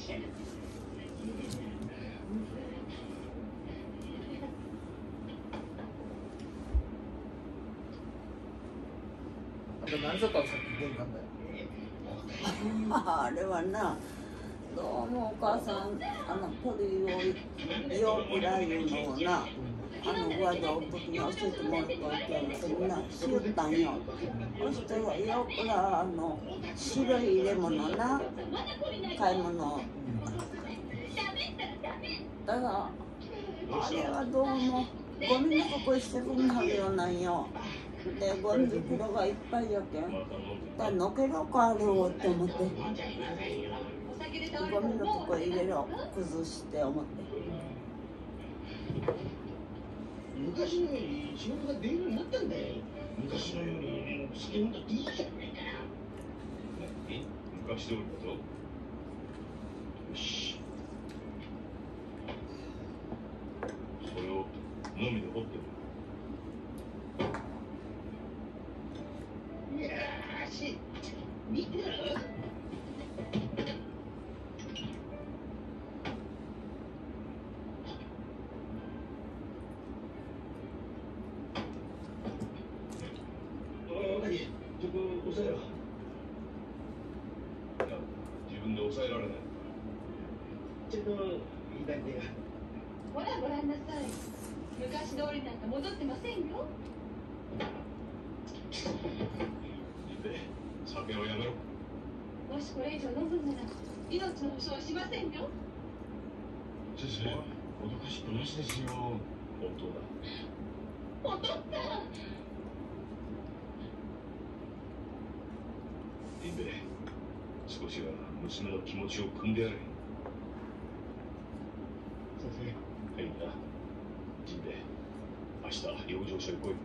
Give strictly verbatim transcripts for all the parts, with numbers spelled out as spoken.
何だったんですか玄関で。 あれはな、どうもお母さん、あの鳥をよくらいうのをな、あの上でお時に教えてもらったってみんなしよったんよ。そしてよくらあの白い入れ物な、買い物。だからあれはどうもゴミの箱してくんはるようなんよ。でゴミ袋がいっぱいやけん。だからのけろかあれをって思って。ゴミのとこ入れろ崩して思って。 昔のように仕事ができるようになったんだよ。昔のように酒飲んだっていいじゃないか。え、昔通りだぞ。よし。それをのみで掘ってる。よし。見てろ。ちょっと抑えろ。いや、自分で抑えられない。ちょっと左手が。 ほらご覧なさい。昔通りなんか戻ってませんよ。 酒をやめろ。 もしこれ以上飲むなら命の保証はしませんよ。 先生、脅かしっこなしですよ。本当だ。 お父っつぁん。 リンベ、少しは娘の気持ちを汲んでやれ。先生。はい、いいな。ジンベ、明日養生所へ来い。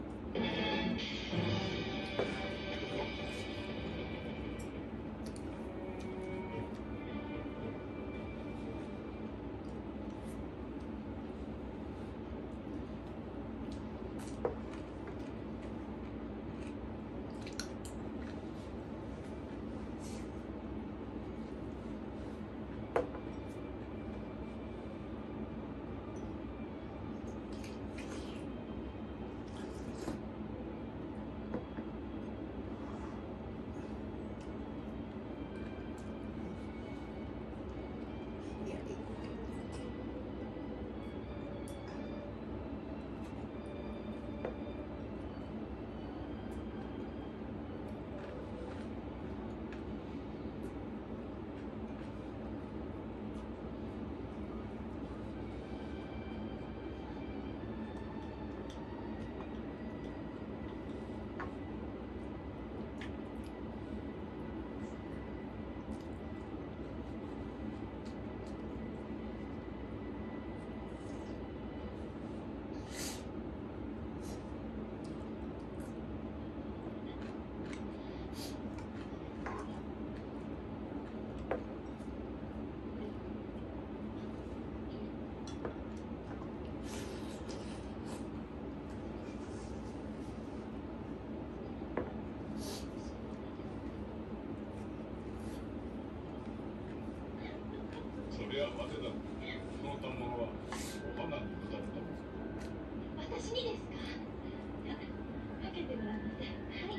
それは待てだ。その反物はお花に打たれたもの。 私にですか。かけてごらんなさい。はい。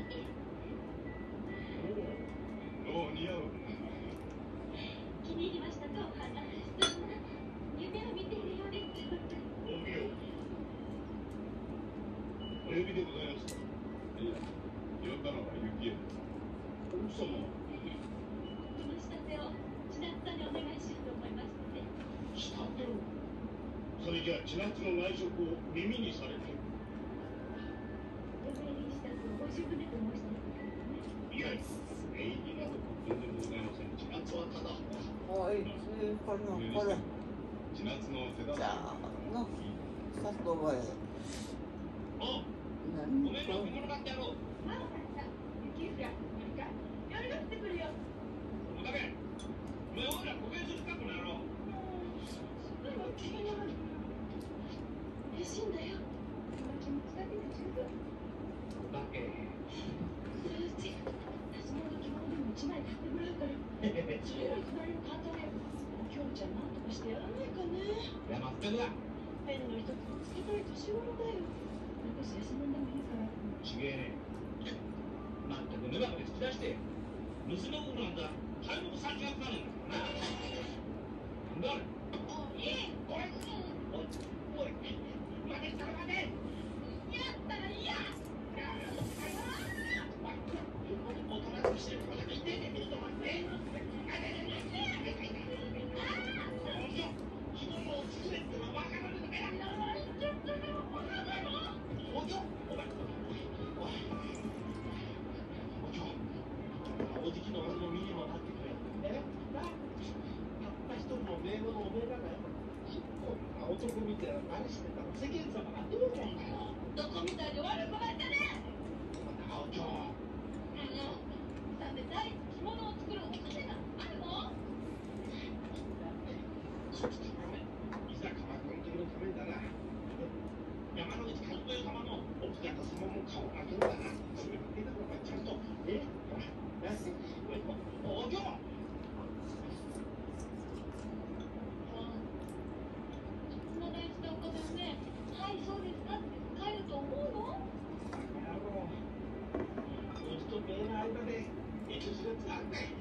おお、似合う。 気に入りましたか、お花。そんな夢を見ているようです。 お見よ。お呼びでございますか。いや、呼んだのは雪江。奥様。 この仕立てを千夏さんにお願いしようと思いましてね。 仕立てを。それじゃあ千夏の内職を耳にされて。 お礼にしたくご自分でと申していますからね。 いや、礼儀などとんでもございません。千夏はただ。 おいしいこのこれ。 千夏の手だ。 じゃあの里声。 あ、 何ごめんな、物買ってやろう。 マロさんさ、雪が来るか。夜が降ってくるよ。 おだけ。お前おいらこげんするかこの野郎。 君の嬉しいんだよ。気持ちだけで十分。 おだけ。 そのうち、私の着物でも一枚買ってもらうから。それより隣のカートでちゃんなんとかしてやらないかね。 いや、全くだ。 ペンの一つつけたい年頃だよ。私休んでもいいから。 ちげえね。まったく沼まで突き出して。娘夫婦なんだ。体力さんじゅうはちなのよ。なんだあれ。 もういい。 おい。おい。おい。待てったら待て。 やったら嫌。 おとなしくしてるとこだけ言ってんねん。ちょっと待って。自分の作れってのは分からないんだよ。お嬢、お前。おい。お嬢。おじきの俺の身にもなってくれ。え？な？たった一人の名簿のおめえらがよ。こんな男見て何してたら世間様がどう思うんだよ。 どこみたいに悪くないかね。 お嬢。 あの、なんで第一着物を作るお金があるの？ いざ鎌倉の時のためにだな。山之内和豊様の奥方様も顔がけんだな。それだけだからちゃんと。え？お嬢。 そんな大事なお金をね、はいそうですかって使えると思うの？ うちと目の間で遠慮するやつがあんだよ。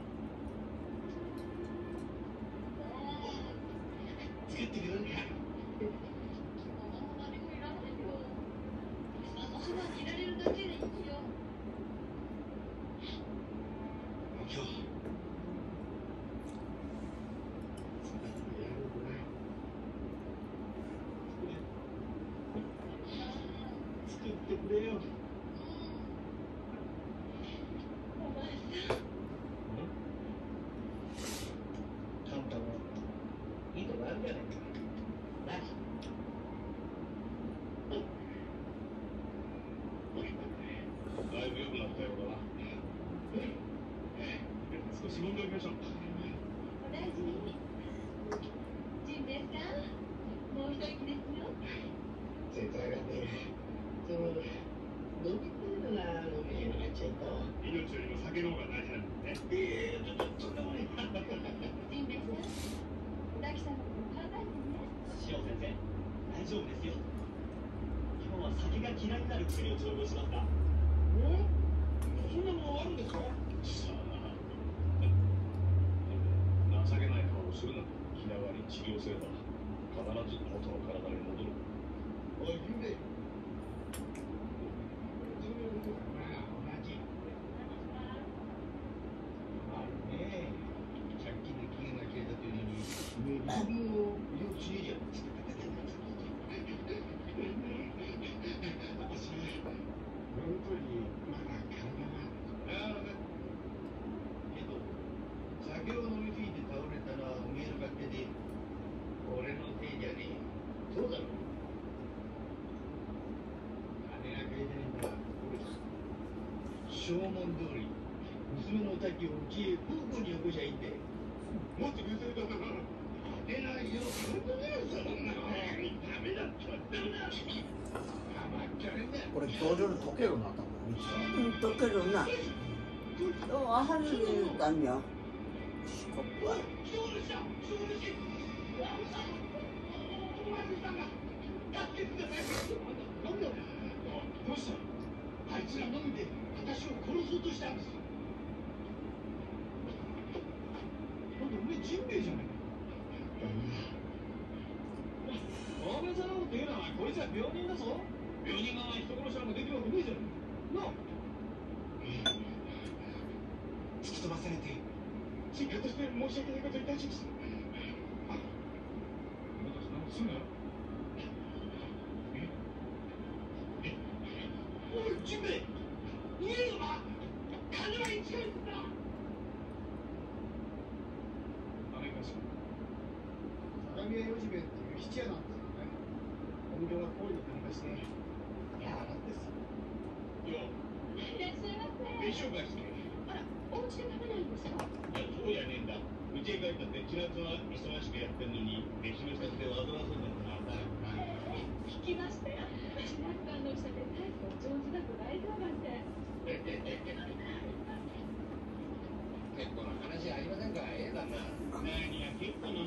作ってくれるか。 何もいらないよ。あのそばにいられるだけでいいよ。 お嬢。作ってくれよ。 お前さん。 カンタもいいとこあるじゃないか。な。だいぶ良くなったようだな。少し飲んでおきましょう。 お大事に。ジンベエさん、もう一息ですよ。 絶対がってその飲みたいなら飲めへんのがちょっと命よりも酒の方が大事なんだね。ええー、ちょっとそんなもんね。 ジンベエさん、大樹さんのこと考えてね。 塩先生、大丈夫ですよ。今日は酒が嫌いになる薬を調合しますか？ え？そんなもんあるんですか？さあ、情けない顔をするな。気長に治療すれば必ず元の体に戻る。おい、ゆうべ。酒を飲みすぎて倒れたのはおめえの勝手で俺のせいじゃねえ。そうだろ。金が返せねえんだ。証文通り娘のおたきをうちへ空港によこしゃいいんだよ。もっと譲るかな。出ないよ。そんなのダメだってダメだ。甘っちゃれんだよ。 これ今日中に溶けるな、多分。 うん溶けるな。今日は春に言うたんや。四国は。 どうした？あいつら飲んで私を殺そうとしたんです。なんでおめえジンベエじゃないか。大げさなこと言うのはこいつは病人だぞ。病人が人殺しなんかできるわけねえじゃん。なあ。突き飛ばされて実家として申し訳ないこといたしました。あ、私なんかすんなよ。おい、ジンベエ逃げるぞな。金は一回だ。あれかしら相模屋よじべっていう質屋なんですよね。本業は恋に金貸してやらなんです。よいらっしゃいませ。 飯を返して。 あら、お家で食べないんですか？ いや、そうじゃねえんだ。うちへ帰ったって千夏は忙しくやってんのに飯の支度で煩わそうだったな。 聞きましたよ。千夏さんのおしゃべり大層上手だと大評判で。 結構な話ありませんか？ええだな。何が結構な